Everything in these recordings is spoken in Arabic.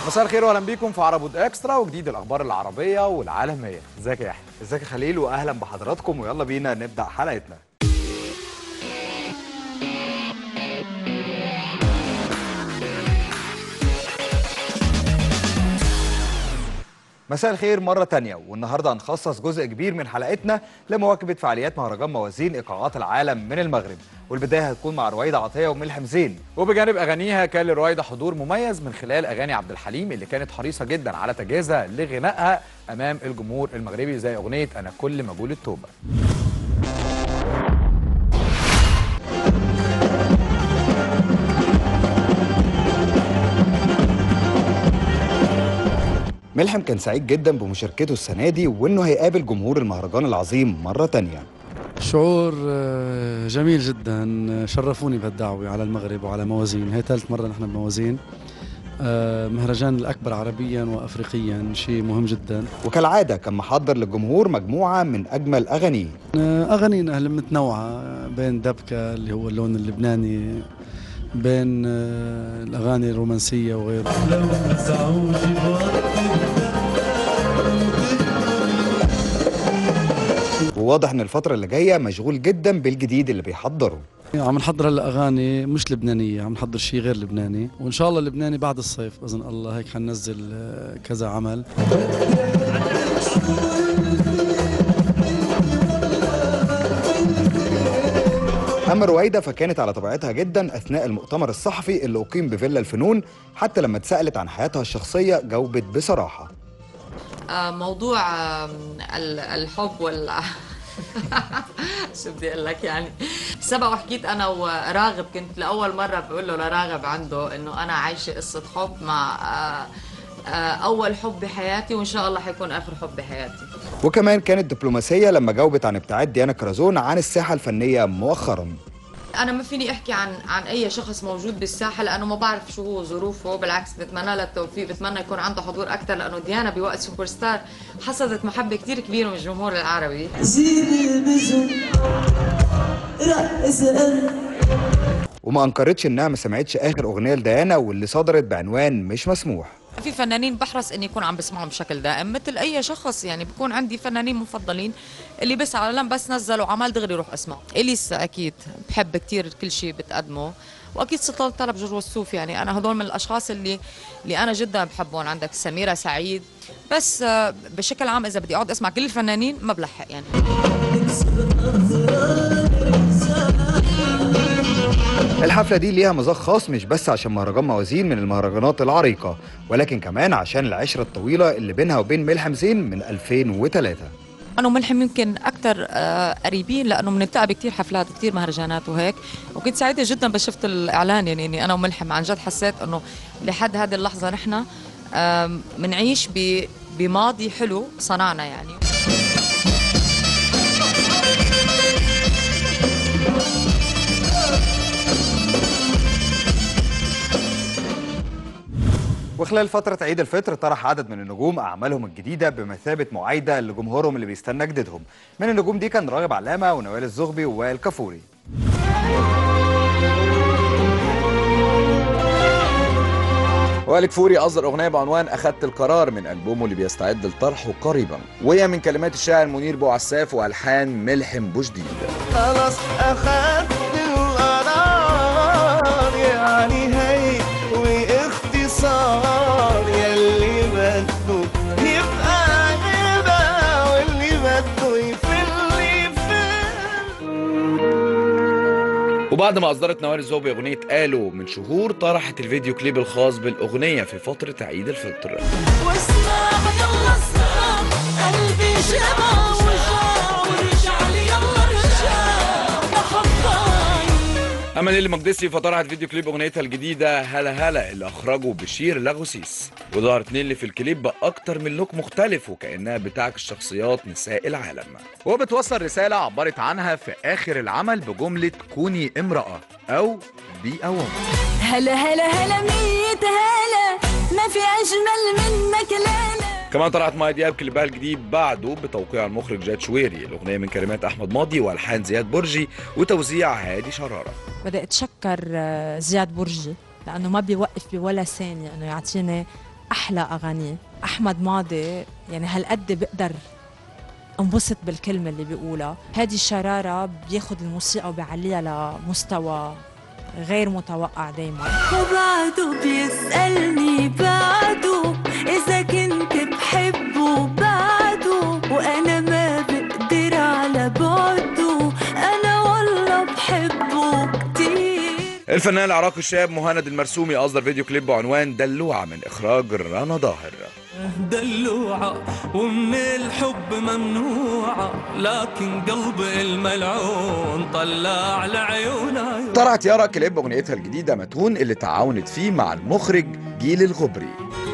مساء الخير واهلا بيكم في عربود اكسترا وجديد الاخبار العربيه والعالميه. ازيك يا يحيى؟ ازيك يا خليل واهلا بحضراتكم ويلا بينا نبدا حلقتنا. مساء الخير مرة تانية، والنهاردة هنخصص جزء كبير من حلقتنا لمواكبة فعاليات مهرجان موازين إيقاعات العالم من المغرب، والبداية هتكون مع رويدة عطية وملحم زين. وبجانب أغانيها كان لرويدة حضور مميز من خلال أغاني عبد الحليم اللي كانت حريصة جدا على تجهيزها لغنائها أمام الجمهور المغربي زي أغنية أنا كل مجهول التوبة. ملحم كان سعيد جدا بمشاركته السنة دي وإنه هيقابل جمهور المهرجان العظيم مرة تانية. شعور جميل جدا، شرفوني بهالدعوة على المغرب وعلى موازين. هي ثالث مرة نحن بموازين، مهرجان الأكبر عربيا وأفريقيا، شيء مهم جدا. وكالعادة كان محضر للجمهور مجموعة من أجمل أغانيه. أغانينا متنوعة بين دبكة اللي هو اللون اللبناني، بين الأغاني الرومانسية وغيره. وواضح ان الفترة اللي جاية مشغول جدا بالجديد اللي بيحضره. عم نحضر هلا اغاني مش لبنانية، عم نحضر شيء غير لبناني، وان شاء الله اللبناني بعد الصيف باذن الله. هيك حننزل كذا عمل. أما رويدة فكانت على طبيعتها جدا أثناء المؤتمر الصحفي اللي أقيم بفيلا الفنون، حتى لما اتسألت عن حياتها الشخصية جاوبت بصراحة. موضوع الحب شو بدي اقول لك، يعني سبق وحكيت انا وراغب، كنت لاول مره بقول له لراغب عنده انه انا عايشه قصه حب مع اول حب بحياتي، وان شاء الله حيكون اخر حب بحياتي. وكمان كانت دبلوماسيه لما جاوبت عن ابتعاد ديانا كرزون عن الساحه الفنيه مؤخرا. أنا ما فيني أحكي عن أي شخص موجود بالساحة لأنه ما بعرف شو هو ظروفه، بالعكس بتمنى لها التوفيق، بتمنى يكون عنده حضور أكثر، لأنه ديانا بوقت سوبر ستار حصدت محبة كتير كبيرة من الجمهور العربي. وما أنكرتش إنها ما سمعتش آخر أغنية لديانا واللي صدرت بعنوان مش مسموح. في فنانين بحرص اني يكون عم بسمعهم بشكل دائم مثل اي شخص، يعني بكون عندي فنانين مفضلين اللي بسعى لما بس نزلوا عمل دغري روح اسمع. اليسا اكيد بحب كتير كل شيء بتقدمه، واكيد سلطان طلب، جورج وسوف، يعني انا هدول من الاشخاص اللي انا جدا بحبهم. عندك سميرة سعيد، بس بشكل عام اذا بدي اقعد اسمع كل الفنانين ما بلحق يعني. الحفلة دي ليها مذاق خاص، مش بس عشان مهرجان موازين من المهرجانات العريقة، ولكن كمان عشان العشرة الطويلة اللي بينها وبين ملحم زين من 2003. أنا وملحم يمكن أكثر قريبين لأنه بنلتقى بكثير حفلات وكثير مهرجانات وهيك، وكنت سعيدة جدا بس شفت الإعلان، يعني إني أنا وملحم عن جد حسيت إنه لحد هذه اللحظة نحن منعيش بماضي حلو صنعنا يعني. وخلال فترة عيد الفطر طرح عدد من النجوم أعمالهم الجديدة بمثابة معايدة لجمهورهم اللي بيستنى جديدهم. من النجوم دي كان راغب علامة ونوال الزغبي ووائل كفوري. وائل كفوري أصدر أغنية بعنوان أخدت القرار من ألبومه اللي بيستعد لطرحه قريبا، وهي من كلمات الشاعر منير بوعساف وألحان ملحم بوجديد. خلاص أخدت القرار، يعني هي واختصار، يلي بده يبقى غدا واللي بده يفل يفل. وبعد ما أصدرت نوال الزغبي أغنية قالوا من شهور، طرحت الفيديو كليب الخاص بالأغنية في فترة عيد الفطر. واسمع يلا اسمع قلبي شبع وجع ورجع لي يلا رجع محطاي. أما نيلي مقدسي فطرحت فيديو كليب أغنيتها الجديدة هلا هلا اللي أخرجه بشير لغوسيس، وظهرت نيلي في الكليب بأكتر من لوك مختلف وكأنها بتعكس شخصيات نساء العالم، وبتوصل رسالة عبرت عنها في آخر العمل بجملة كوني امرأة أو بي أوم. هلا هلا هلا ميت هلا ما في أجمل منك لالا. كمان طلعت مايا دياب كليبها الجديد بعده بتوقيع المخرج جاد شويري. الأغنية من كلمات أحمد ماضي وألحان زياد برجي وتوزيع هادي شرارة. بدي أتشكر زياد برجي لأنه ما بيوقف بولا ثانية إنه يعطيني أحلى أغانيه. أحمد ماضي يعني هالقد بقدر انبسط بالكلمة اللي بيقولها. هذه الشرارة بياخد الموسيقى وبيعليها لمستوى غير متوقع دايما. وبعده بيسألني بعده إذا كنت بحبه بعده، وأنا ما بقدر على بعده، أنا والله بحبه كتير. الفنان العراقي الشاب مهند المرسومي أصدر فيديو كليب بعنوان دلوعة من إخراج رنا ظاهر. دلوعة ومن الحب ممنوعة، لكن قلبي الملعون طلع لعيونها. طلعت يارا كليب أغنيتها الجديدة متهون اللي تعاونت فيه مع المخرج جيل الغبري.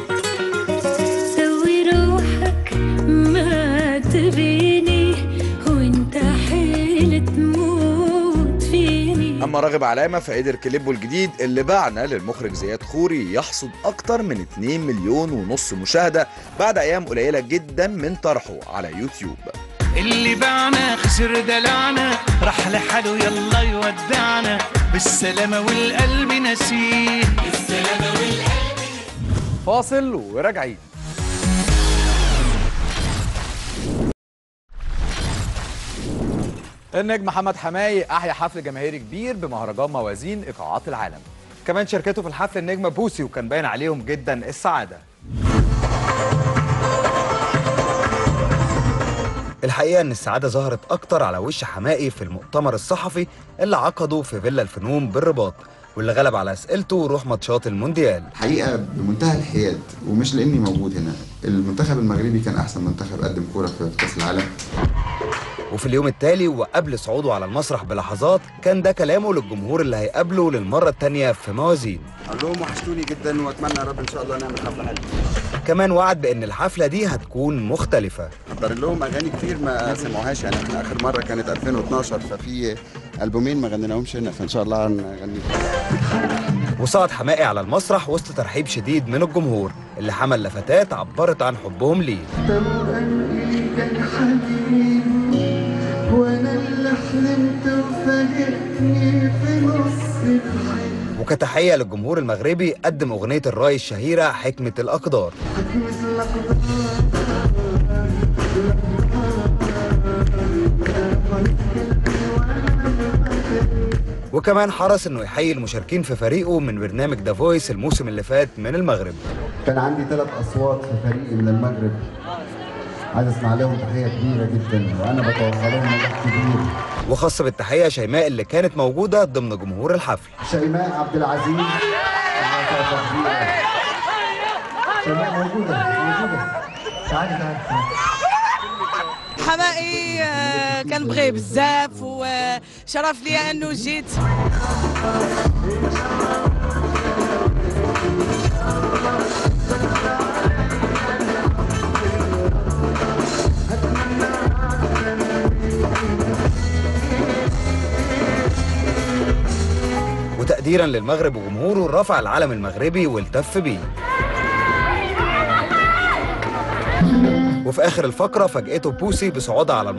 سوي روحك ما تبيني وانت حيل تموت فيني. أما راغب علامة فقدر كليبه الجديد اللي باعنا للمخرج زياد خوري يحصد أكتر من 2.5 مليون مشاهدة بعد أيام قليلة جدا من طرحه على يوتيوب. اللي باعنا خسر دلعنا، راح لحاله يلا يودعنا، بالسلامة والقلب نسيه، بالسلامة والقلب. فاصل وراجعين. النجم محمد حماقي أحيا حفل جماهيري كبير بمهرجان موازين إيقاعات العالم. كمان شاركته في الحفل النجمة بوسي وكان باين عليهم جدا السعادة. الحقيقة إن السعادة ظهرت أكتر على وش حماقي في المؤتمر الصحفي اللي عقده في فيلا الفنون بالرباط، واللي غلب على أسئلته وروح ماتشات المونديال. حقيقة بمنتهى الحياد ومش لأني موجود هنا، المنتخب المغربي كان أحسن منتخب قدم كورة في كأس العالم. وفي اليوم التالي وقبل صعوده على المسرح بلحظات كان ده كلامه للجمهور اللي هيقابله للمرة التانية في موازين. قال لهم وحشتوني جدا وأتمنى يا رب إن شاء الله نعمل حفلة حلوة. كمان وعد بأن الحفلة دي هتكون مختلفة. حضر لهم أغاني كتير ما سمعوهاش، يعني احنا آخر مرة كانت 2012، ففي ألبومين ما غنيناهمش هنا، فإن شاء الله هنغني. وصعد حماقي على المسرح وسط ترحيب شديد من الجمهور اللي حمل لفتات عبرت عن حبهم ليه. وانا اللي حلمت وفاجئتني في نص الحلم. وكتحية للجمهور المغربي قدم أغنية الراي الشهيرة حكمة الأقدار. وكمان حرص انه يحيي المشاركين في فريقه من برنامج ذا فويس الموسم اللي فات من المغرب. كان عندي 3 أصوات في فريقي من المغرب، عايز اسمع لهم تحية كبيرة جدا وانا بتوقع لهم نجاح كبير. وخاصة بالتحية شيماء اللي كانت موجودة ضمن جمهور الحفل. شيماء عبد العزيز، شيماء موجودة تعالي. حماقي كان بغيه بزاف وشرف لي انه جيت. وتقديرا للمغرب وجمهوره رفع العلم المغربي والتف بيه. وفي آخر الفقرة فاجأته بوسي بصعودها على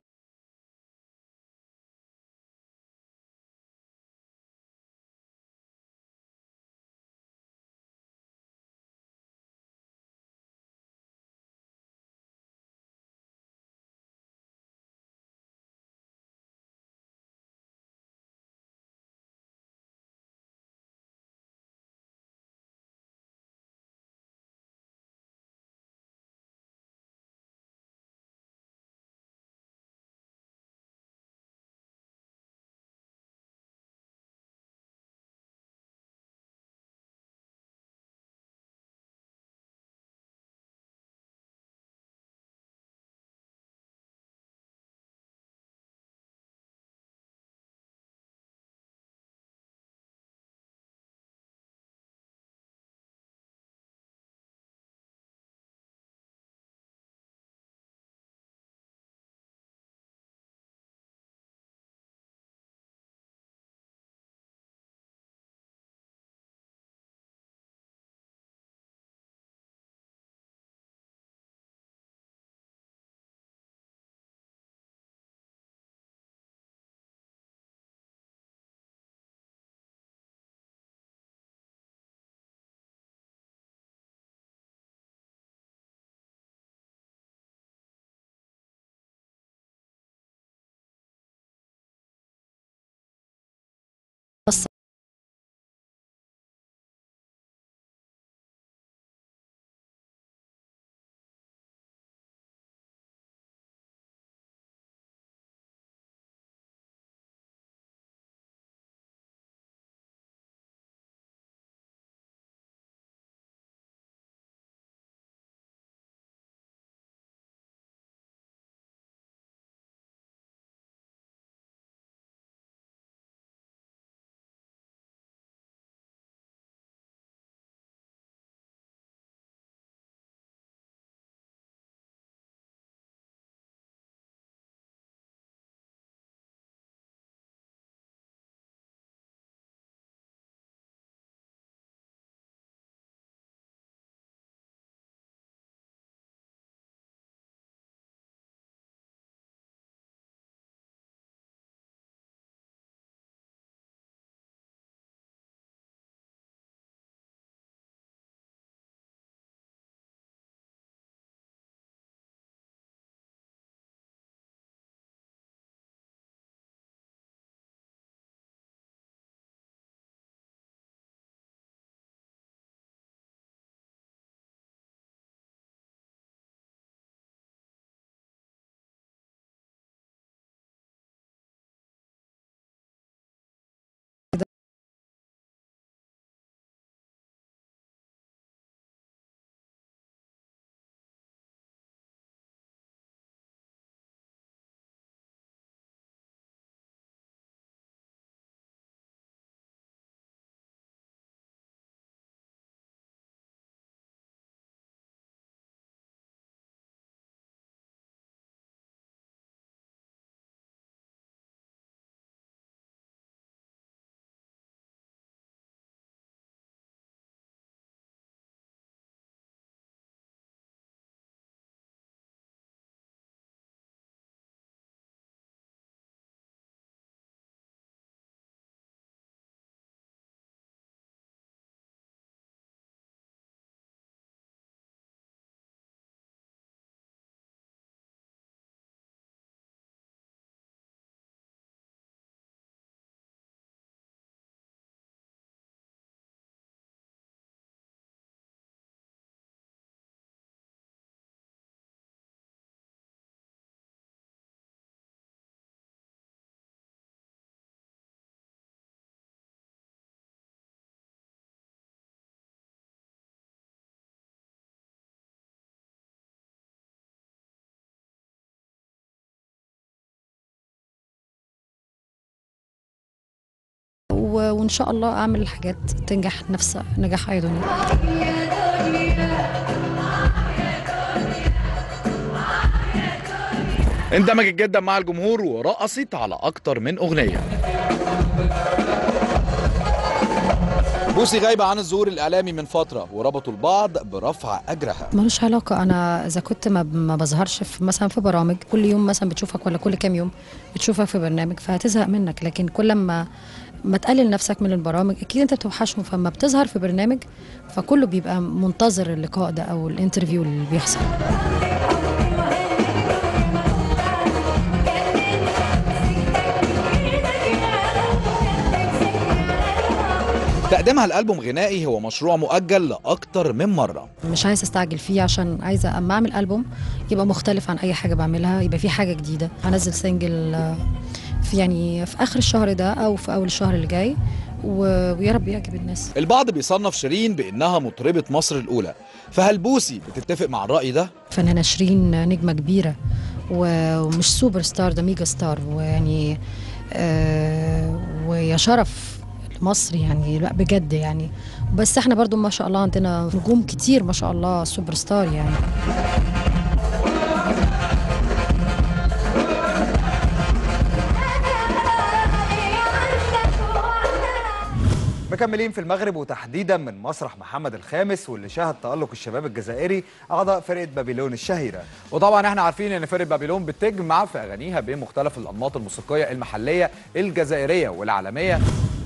وإن شاء الله أعمل حاجات تنجح نفس نجاح أي دنيا. اندمجت جدا مع الجمهور ورقصت على أكتر من أغنية. بوسي غايبة عن الظهور الإعلامي من فترة وربطوا البعض برفع أجرها. ملوش علاقة، أنا إذا كنت ما بظهرش مثلا في برامج كل يوم مثلا بتشوفك ولا كل كام يوم بتشوفك في برنامج فهتزهق منك، لكن كل ما تقلل نفسك من البرامج أكيد أنت بتوحشهم، فما بتظهر في برنامج فكله بيبقى منتظر اللقاء ده أو الانترفيو اللي بيحصل. تقديمها لألبوم غنائي هو مشروع مؤجل لأكتر من مرة. مش عايزة استعجل فيه عشان عايزة أما أعمل ألبوم يبقى مختلف عن أي حاجة بعملها، يبقى فيه حاجة جديدة. هنزل سنجل في آخر الشهر ده أو في أول الشهر اللي جاي ويا رب يعجب الناس. البعض بيصنف شيرين بأنها مطربة مصر الأولى، فهل بوسي بتتفق مع الرأي ده؟ فنانة شيرين نجمة كبيرة ومش سوبر ستار، ده ميجا ستار، ويعني ويا شرف مصر يعني، لا بجد يعني. بس احنا برضو ما شاء الله عندنا نجوم كتير ما شاء الله سوبر ستار يعني. مكملين في المغرب وتحديدا من مسرح محمد الخامس واللي شهد تألق الشباب الجزائري أعضاء فرقة بابلون الشهيرة. وطبعا احنا عارفين ان فرقة بابلون بتجمع في أغانيها بين مختلف الأنماط الموسيقية المحلية الجزائرية والعالمية.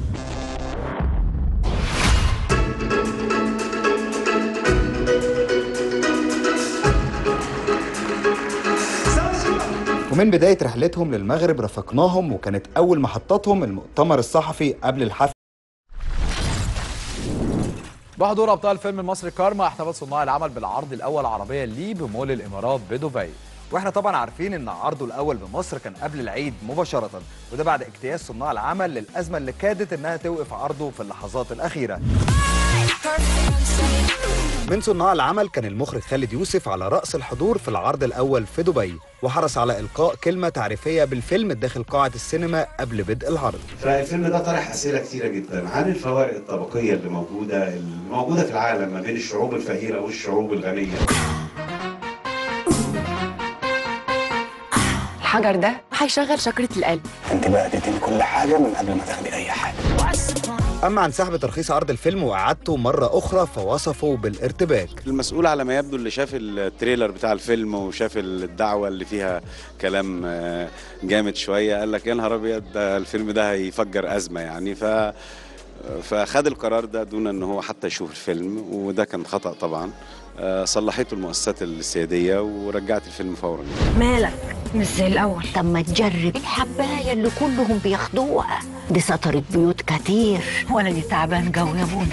ومن بداية رحلتهم للمغرب رافقناهم وكانت أول محطتهم المؤتمر الصحفي قبل الحفل. بحضور أبطال فيلم المصري كارما احتفل صناع العمل بالعرض الأول عربيا ليه بمول الإمارات بدبي. واحنا طبعا عارفين ان عرضه الأول بمصر كان قبل العيد مباشرة، وده بعد اجتياز صناع العمل للأزمة اللي كادت انها توقف عرضه في اللحظات الأخيرة. من صناع العمل كان المخرج خالد يوسف على رأس الحضور في العرض الأول في دبي، وحرص على إلقاء كلمة تعريفية بالفيلم داخل قاعة السينما قبل بدء العرض. فالفيلم ده طرح أسئلة كتيرة جدا عن الفوارق الطبقية اللي موجودة في العالم ما بين الشعوب الفقيرة والشعوب الغنية. الحجر ده هيشغل شكرة القلب. انت بقى تدين كل حاجة من قبل ما تاخدي أي حاجة. أما عن سحب ترخيص عرض الفيلم وإعادته مرة أخرى فوصفه بالارتباك. المسؤول على ما يبدو اللي شاف التريلر بتاع الفيلم وشاف الدعوة اللي فيها كلام جامد شوية قال لك يا نهار أبيض ده الفيلم ده هيفجر أزمة يعني، فخد القرار ده دون ان هو حتى يشوف الفيلم، وده كان خطأ طبعا. صلحته المؤسسات السيادية ورجعت الفيلم فورا. مالك مش زي الأول؟ طب ما تجرب الحباية اللي كلهم بياخدوها، دي سطرت بيوت كتير وانا دي تعبان جو يا ابونا.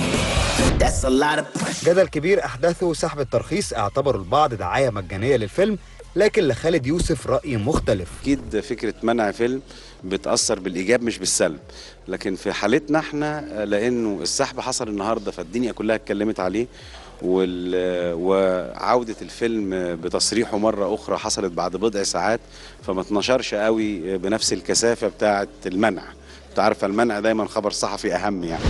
جدل كبير أحدثه سحب الترخيص اعتبروا البعض دعاية مجانية للفيلم، لكن لخالد يوسف رأي مختلف. أكيد فكرة منع فيلم بتأثر بالإيجاب مش بالسلب، لكن في حالتنا احنا لأنه السحب حصل النهاردة فالدنيا كلها اتكلمت عليه، وعودة الفيلم بتصريحه مرة أخرى حصلت بعد بضع ساعات، فما اتنشرش قوي بنفس الكثافة بتاعة المنع. انت عارفة المنع دايما خبر صحفي أهم يعني.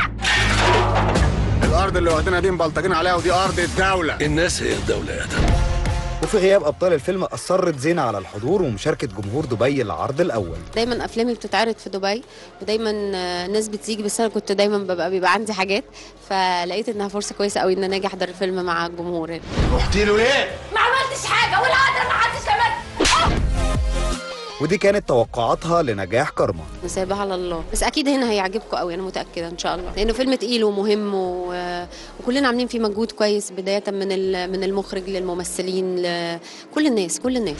الأرض اللي واخدينها دي مبلطجين عليها ودي أرض الدولة. الناس هي الدولة يا ترى. وفي غياب أبطال الفيلم أصرت زينة على الحضور ومشاركة جمهور دبي العرض الأول. دايما أفلامي بتتعرض في دبي ودايما ناس بتيجي، بس أنا كنت دايما بيبقى عندي حاجات، فلقيت إنها فرصة كويسة قوي إن أنا أجي أحضر الفيلم مع الجمهور هنا. رحتي له ليه؟ ما عملتش حاجة والقدر ما حدش كمان. ودي كانت توقعاتها لنجاح كارما. نسيبها على الله، بس اكيد هنا هيعجبكم قوي انا متاكده ان شاء الله، لانه فيلم تقيل ومهم وكلنا عاملين فيه مجهود كويس، بدايه من المخرج للممثلين لكل الناس.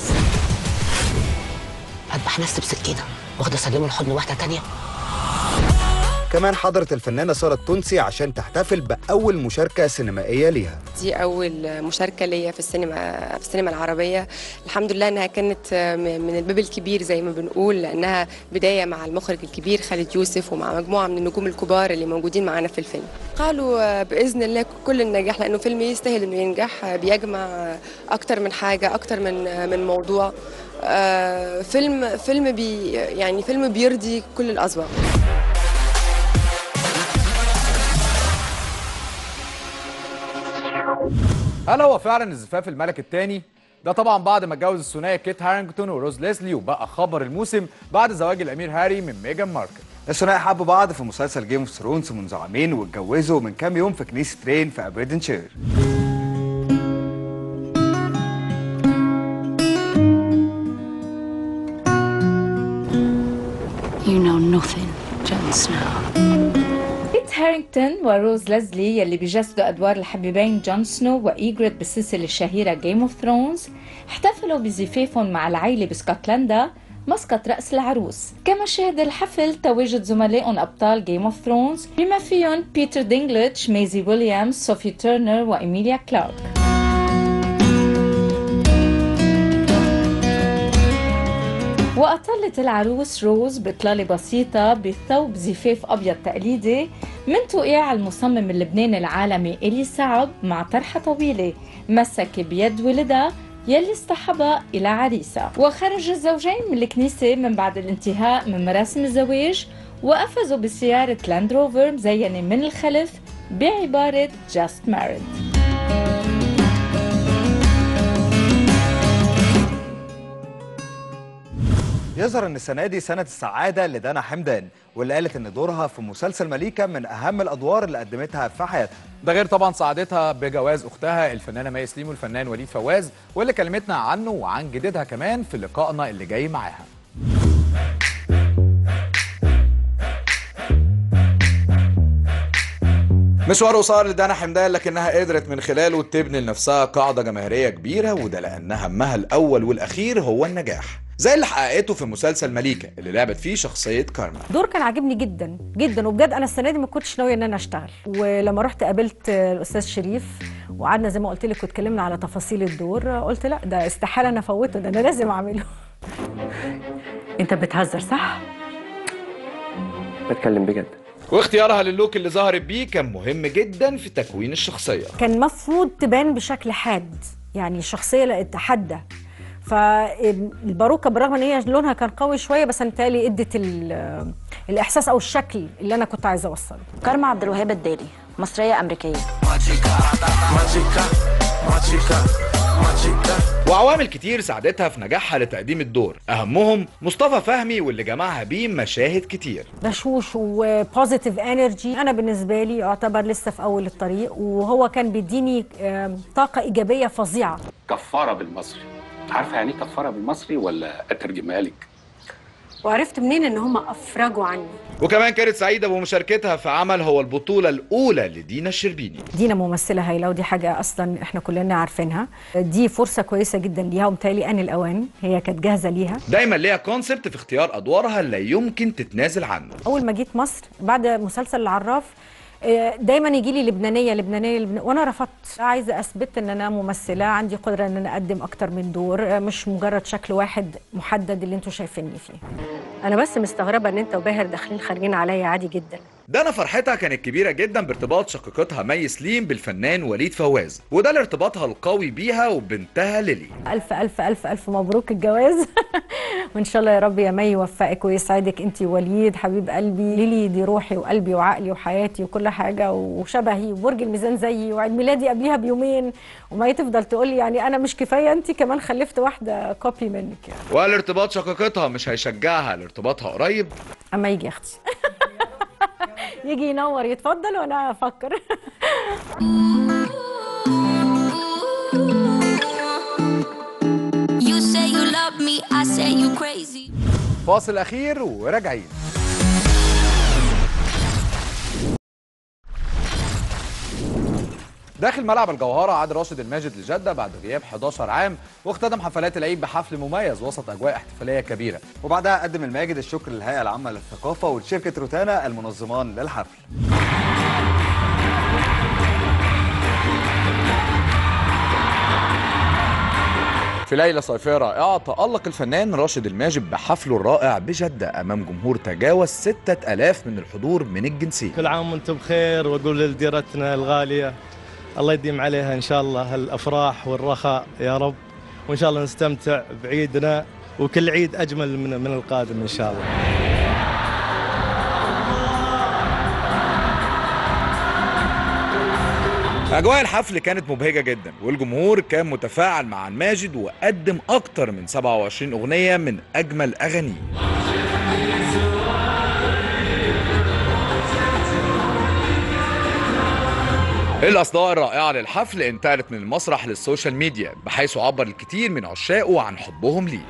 هذبح نفسي بسكينه واخده اسلمه لحضن واحده تانية. كمان حضرت الفنانة سارة التونسي عشان تحتفل بأول مشاركة سينمائية ليها. دي أول مشاركة ليا في السينما العربية. الحمد لله إنها كانت من الباب الكبير زي ما بنقول، لأنها بداية مع المخرج الكبير خالد يوسف ومع مجموعة من النجوم الكبار اللي موجودين معانا في الفيلم. قالوا بإذن الله كل النجاح، لأنه فيلم يستاهل إنه ينجح، بيجمع أكتر من حاجة، أكتر من موضوع. فيلم بيرضي كل الأذواق. هل هو فعلا الزفاف الملك الثاني؟ ده طبعا بعد ما اتجوز الثنائي كيت هارينجتون وروز ليسلي، وبقى خبر الموسم بعد زواج الامير هاري من ميجان ماركل. الثنائي حبوا بعض في مسلسل جيم اوف ثرونز منذ عامين، واتجوزوا من كام يوم في كنيسه رين في ابردنشير. You know nothing, Jon Snow. كيت هارينغتون وروز ليزلي يلي بيجسدوا أدوار الحبيبين جون سنو وإيغريد بالسلسلة الشهيرة جيم اوف ثرونز احتفلوا بزفافهم مع العائلة باسكتلندا مسقط رأس العروس. كما شهد الحفل تواجد زملائهم أبطال جيم اوف ثرونز بما فيهم بيتر دينغليتش، ميزي ويليامز، صوفي تيرنر وإيميليا كلارك. وأطلت العروس روز بإطلالة بسيطة بثوب زفاف أبيض تقليدي من توقيع المصمم اللبناني العالمي إلي سعد مع طرحة طويلة مسك بيد ولدها يلي اصطحبها إلى عريسها. وخرج الزوجين من الكنيسة من بعد الانتهاء من مراسم الزواج وقفزوا بسيارة لاند روفر مزينة من الخلف بعبارة Just Married. يظهر ان السنه دي سنه السعاده لدانا حمدان، واللي قالت ان دورها في مسلسل مليكه من اهم الادوار اللي قدمتها في حياتها. ده غير طبعا سعادتها بجواز اختها الفنانه مي سليم والفنان وليد فواز، واللي كلمتنا عنه وعن جديدها كمان في لقائنا اللي جاي معاها. مشوار قصير لدانا حمدان، لكنها قدرت من خلاله تبني لنفسها قاعده جماهيريه كبيره، وده لان همها الاول والاخير هو النجاح، زي اللي حققته في مسلسل مليكه اللي لعبت فيه شخصيه كارما. دور كان عاجبني جدا جدا، وبجد انا السنه دي ما كنتش ناويه ان انا اشتغل، ولما رحت قابلت الاستاذ شريف وقعدنا زي ما قلت لك واتكلمنا على تفاصيل الدور، قلت لا ده استحاله انا افوته، ده انا لازم اعمله. انت بتهزر صح؟ بتكلم بجد. واختيارها للوك اللي ظهرت بيه كان مهم جدا في تكوين الشخصيه. كان مفروض تبان بشكل حاد، يعني الشخصيه لقيت حاده، فالباروكه بالرغم ان هي لونها كان قوي شويه بس انا تالي ادت الاحساس او الشكل اللي انا كنت عايزه اوصله. كارما عبد الوهاب الدالي، مصريه امريكيه. وعوامل كتير ساعدتها في نجاحها لتقديم الدور، اهمهم مصطفى فهمي واللي جمعها بيه مشاهد كتير. بشوش وبوزيتيف انرجي، انا بالنسبه لي اعتبر لسه في اول الطريق، وهو كان بيديني طاقه ايجابيه فظيعه. كفاره بالمصري، عارفه يعني ايه كفاره بالمصري ولا اترجمها لك؟ وعرفت منين ان هم افرجوا عني. وكمان كانت سعيده بمشاركتها في عمل هو البطوله الاولى لدينا الشربيني. دينا ممثله هايله، ودي حاجه اصلا احنا كلنا عارفينها، دي فرصه كويسه جدا ليها، ومتهيألي ان الاوان هي كانت جاهزه ليها. دايما ليها كونسبت في اختيار ادوارها اللي يمكن تتنازل عنه. اول ما جيت مصر بعد مسلسل العراف دايما يجي لي لبنانيه وانا رفضت، عايزه اثبت ان انا ممثله عندي قدره ان انا اقدم اكتر من دور، مش مجرد شكل واحد محدد اللي انتوا شايفيني فيه. انا بس مستغربه ان انت وباهر داخلين خارجين عليا عادي جدا. دانا فرحتها كانت كبيره جدا بارتباط شقيقتها مي سليم بالفنان وليد فواز، وده لارتباطها القوي بيها وبنتها ليلي. الف الف الف الف مبروك الجواز. وان شاء الله يا رب يا مي يوفقك ويسعدك انت ووليد حبيب قلبي. ليلي دي روحي وقلبي وعقلي وحياتي وكل حاجه، وشبهي وبرج الميزان زيي، وعيد ميلادي قبليها بيومين، وما تفضل تقول لي يعني انا مش كفايه انت كمان خلفت واحده كوبي منك يعني. والارتباط شقيقتها مش هيشجعها لارتباطها قريب اما يجي اختي. يجي ينور يتفضل وانا افكر. فاصل اخير وراجعين. داخل ملعب الجوهرة عاد راشد الماجد لجدة بعد غياب 11 عام، واختتم حفلات العيد بحفل مميز وسط أجواء احتفالية كبيرة، وبعدها قدم الماجد الشكر للهيئة العامة للثقافة ولشركة روتانا المنظمان للحفل. في ليلة صيفية رائعة تألق الفنان راشد الماجد بحفله الرائع بجدة أمام جمهور تجاوز 6000 من الحضور من الجنسين. كل عام وانتم بخير، وأقول لديرتنا الغالية الله يديم عليها إن شاء الله الأفراح والرخاء يا رب، وإن شاء الله نستمتع بعيدنا وكل عيد أجمل من القادم إن شاء الله. أجواء الحفل كانت مبهجة جدا، والجمهور كان متفاعل مع ماجد وقدم أكتر من 27 أغنية من أجمل أغانيه. الأصداء الرائعة للحفل انتقلت من المسرح للسوشيال ميديا، بحيث عبر الكثير من عشاقه عن حبهم ليه.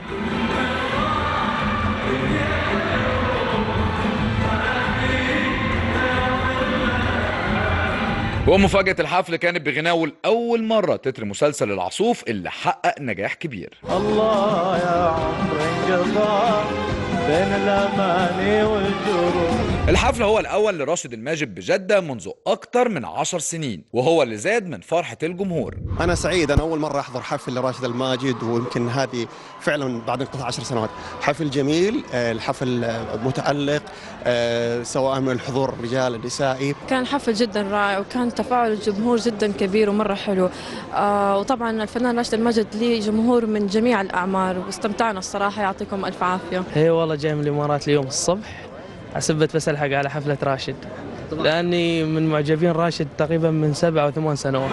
ومفاجأة الحفل كانت بغناء لأول مرة تتر مسلسل العصوف اللي حقق نجاح كبير. الله يا عمر انقضى بين الأماني والجروح. الحفل هو الأول لراشد الماجد بجدة منذ أكتر من 10 سنين، وهو اللي زاد من فرحة الجمهور. أنا سعيد، أنا أول مرة أحضر حفل لراشد الماجد، ويمكن هذه فعلا بعد انقطاع 10 سنوات. حفل جميل، الحفل متألق، سواء من الحضور الرجال النسائي. كان حفل جدا رائع، وكان تفاعل الجمهور جدا كبير ومرة حلو. وطبعا الفنان راشد الماجد ليه جمهور من جميع الأعمار، واستمتعنا الصراحة، يعطيكم ألف عافية. هي والله جاي من الإمارات اليوم الصبح، حسبت بس الحق على حفلة راشد، لأني من معجبين راشد تقريبا من 7 أو 8 سنوات.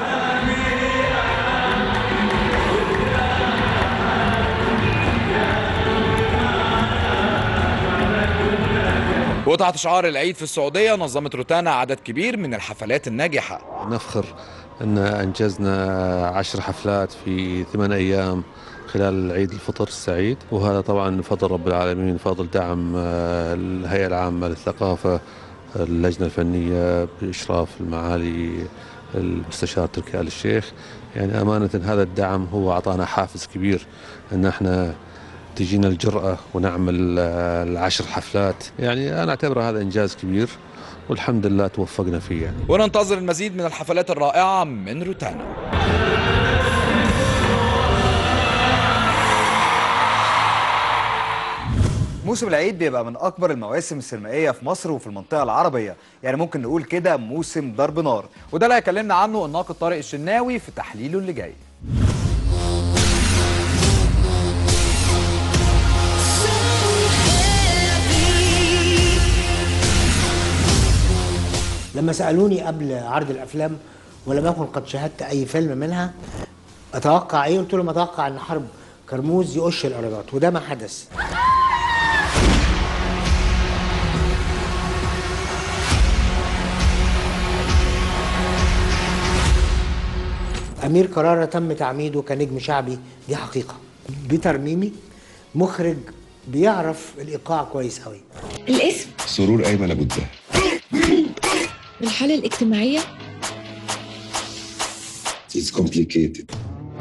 وتحت شعار العيد في السعودية نظمت روتانا عدد كبير من الحفلات الناجحة. نفخر أن أنجزنا 10 حفلات في 8 أيام خلال عيد الفطر السعيد، وهذا طبعا فضل رب العالمين، فضل دعم الهيئة العامة للثقافة، اللجنة الفنية بإشراف المعالي المستشار تركي آل الشيخ. يعني أمانة هذا الدعم هو أعطانا حافز كبير أن احنا تجينا الجرأة ونعمل 10 حفلات. يعني أنا أعتبر هذا إنجاز كبير، والحمد لله توفقنا فيه يعني. وننتظر المزيد من الحفلات الرائعة من روتانا. موسم العيد بيبقى من أكبر المواسم السينمائية في مصر وفي المنطقة العربية، يعني ممكن نقول كده موسم ضرب نار، وده اللي هيكلمنا عنه الناقد طارق الشناوي في تحليله اللي جاي. لما سألوني قبل عرض الأفلام ولم أكن قد شاهدت أي فيلم منها أتوقع إيه؟ قلت لهم أتوقع أن حرب كرموز يقش الإيرادات، وده ما حدث. أمير كرارة تم تعميده كنجم شعبي، دي حقيقة. بيتر ميمي مخرج بيعرف الإيقاع كويس قوي. الاسم؟ سرور أيمن أبو الدهر. الحالة الاجتماعية؟ It's complicated.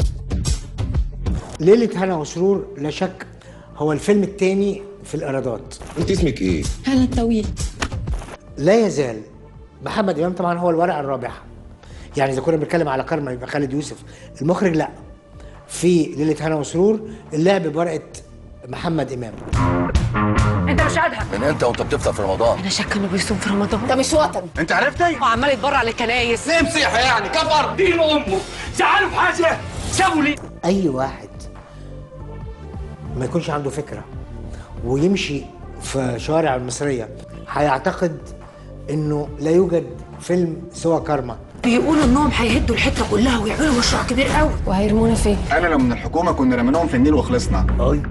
ليلة هنا وسرور لا شك هو الفيلم الثاني في الإيرادات. أنت اسمك إيه؟ هنا الطويل. لا يزال محمد إمام طبعا هو الورقة الرابحة. يعني إذا كنا بنتكلم على كارما يبقى خالد يوسف المخرج، لا، في ليلة هنا وسرور اللعب بورقة محمد إمام. انت مش قادها من امتى وانت بتفطر في رمضان؟ انا شاكه انه بيصوم في رمضان. ده مش وطن. انت عرفتي؟ وعمال يتبرع للكنايس. ليه مسيحي يعني؟ كفر دين امه. زعلوا في حاجه سابوا لي. اي واحد ما يكونش عنده فكره ويمشي في شوارع المصريه هيعتقد انه لا يوجد فيلم سوى كارما. بيقولوا انهم هيهدوا الحته كلها ويعملوا مشروع كبير قوي. وهيرمونا فين؟ انا لو من الحكومه كنا رميناهم في النيل وخلصنا.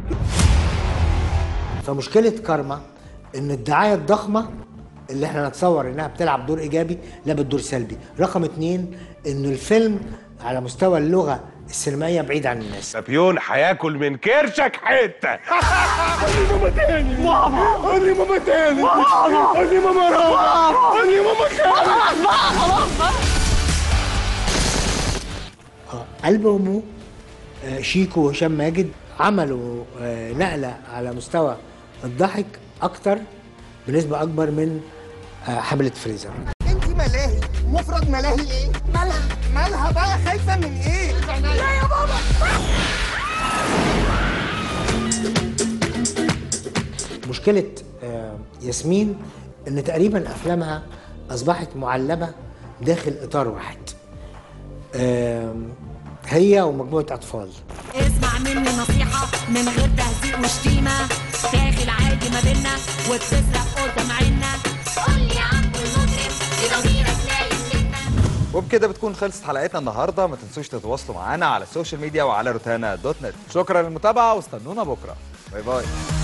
فمشكله كارما ان الدعايه الضخمه اللي احنا نتصور انها بتلعب دور ايجابي لا بالدور سلبي. رقم 2 انه الفيلم على مستوى اللغه السينمائيه بعيد عن الناس. سبيون هياكل من كرشك حته. قول لي ماما تاني. ماما قول لي ماما تاني. ماما قول لي ماما راح. قول لي ماما تاني. خلاص. ألبومه شيكو وهشام ماجد عملوا نقله على مستوى الضحك اكتر بنسبه اكبر من حمله فريزر. انت ملاهي، مفرد ملاهي ايه؟ مالها بقى، خايفه من ايه؟ لا يا بابا. مشكله ياسمين ان تقريبا افلامها اصبحت معلبه داخل اطار واحد، هي ومجموعه اطفال. اسمع مني نصيحة من غير تهزيق وشتيمة، داخل عادي ما بينا وبتسرق قدام عنا. قول لي يا عم المجرم لضميرك لا يملكنا. وبكده بتكون خلصت حلقتنا النهارده. ما تنسوش تتواصلوا معانا على السوشيال ميديا وعلى روتانا.net. شكرا للمتابعه واستنونا بكره. باي باي.